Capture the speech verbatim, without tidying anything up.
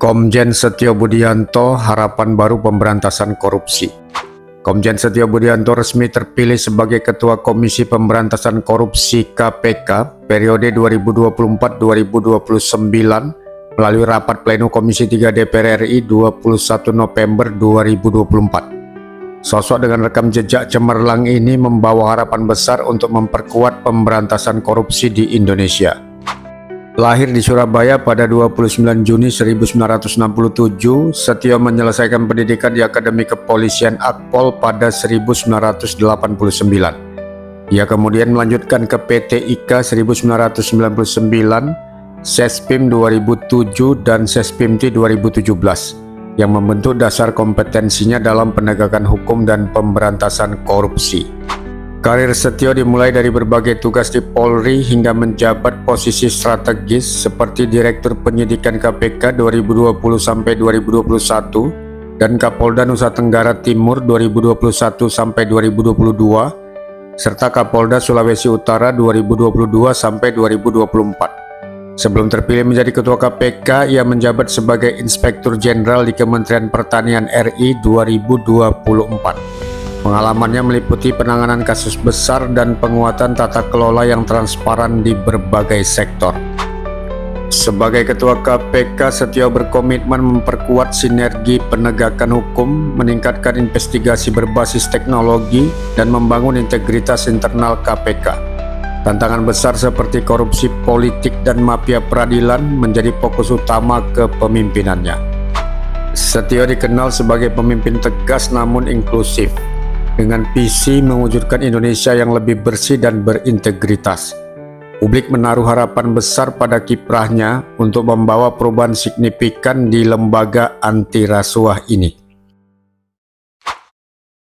Komjen Setio Budianto, harapan baru pemberantasan korupsi. Komjen Setio Budianto resmi terpilih sebagai Ketua Komisi Pemberantasan Korupsi K P K periode dua ribu dua puluh empat sampai dua ribu dua puluh sembilan melalui rapat pleno Komisi tiga D P R R I dua puluh satu November dua ribu dua puluh empat. Sosok dengan rekam jejak cemerlang ini membawa harapan besar untuk memperkuat pemberantasan korupsi di Indonesia. Lahir di Surabaya pada dua puluh sembilan Juni seribu sembilan ratus enam puluh tujuh, Setio menyelesaikan pendidikan di Akademi Kepolisian Akpol pada seribu sembilan ratus delapan puluh sembilan. Ia kemudian melanjutkan ke P T I K seribu sembilan ratus sembilan puluh sembilan, Sespim dua ribu tujuh, dan Sespim T dua ribu tujuh belas, yang membentuk dasar kompetensinya dalam penegakan hukum dan pemberantasan korupsi. Karir Setio dimulai dari berbagai tugas di Polri hingga menjabat posisi strategis seperti Direktur Penyidikan K P K dua ribu dua puluh sampai dua ribu dua puluh satu dan Kapolda Nusa Tenggara Timur dua ribu dua puluh satu sampai dua ribu dua puluh dua, serta Kapolda Sulawesi Utara dua ribu dua puluh dua sampai dua ribu dua puluh empat. Sebelum terpilih menjadi Ketua K P K, ia menjabat sebagai Inspektur Jenderal di Kementerian Pertanian R I dua ribu dua puluh empat. Pengalamannya meliputi penanganan kasus besar dan penguatan tata kelola yang transparan di berbagai sektor. Sebagai Ketua K P K, Setio berkomitmen memperkuat sinergi penegakan hukum, meningkatkan investigasi berbasis teknologi, dan membangun integritas internal K P K. Tantangan besar seperti korupsi politik dan mafia peradilan menjadi fokus utama kepemimpinannya. Setio dikenal sebagai pemimpin tegas namun inklusif, dengan visi mewujudkan Indonesia yang lebih bersih dan berintegritas. Publik menaruh harapan besar pada kiprahnya untuk membawa perubahan signifikan di lembaga anti rasuah ini.